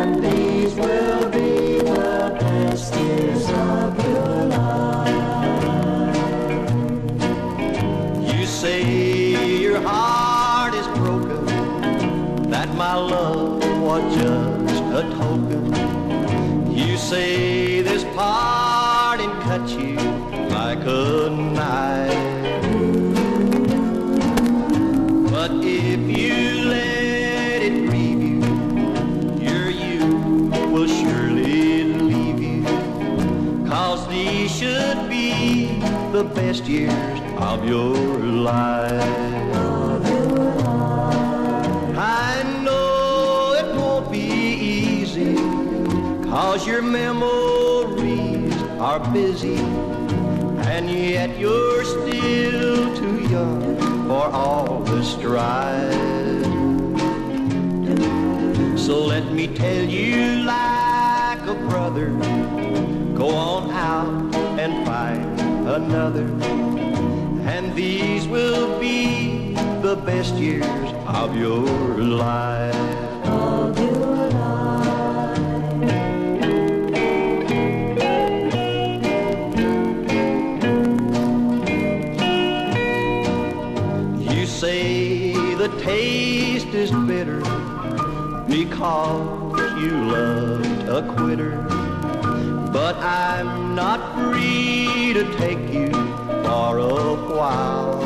and these will be the best years of your life. You say your heart is broken, that my love was just a token. You say this parting cut you like a knife. But if you let it grieve you, your youth will surely leave you. 'Cause these should be the best years of your life. I know it won't be easy, 'cause your memories are busy, and yet you're still too young for all the strife. So let me tell you like a brother, go on out and find another, and these will be the best years of your life. You say the taste is bitter because you loved a quitter, but I'm not free to take you for a while.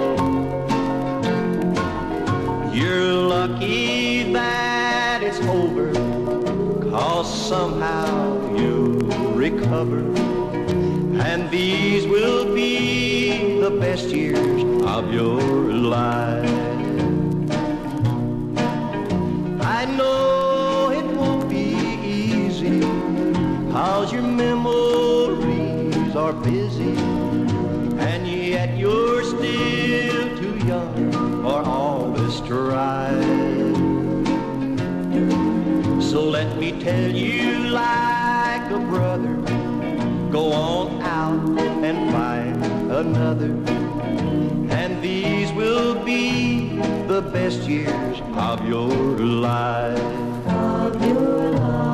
You're lucky that it's over, 'cause somehow you'll recover, and these will be the best years of your life. I know it won't be easy, 'cause your memories are busy, and yet you're still too young for all this strife. So let me tell you like a brother, go on out and find another, and these will be the best years of your life.